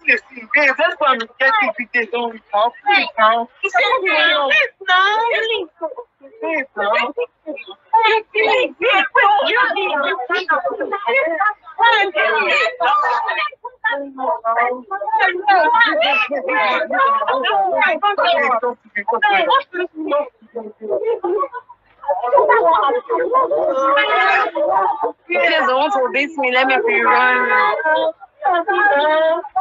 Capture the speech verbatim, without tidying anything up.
can see. Man, that's why I'm getting people don't talk. Please, bro. Please, no. Please, bro. Kids want to beat me, let me be run.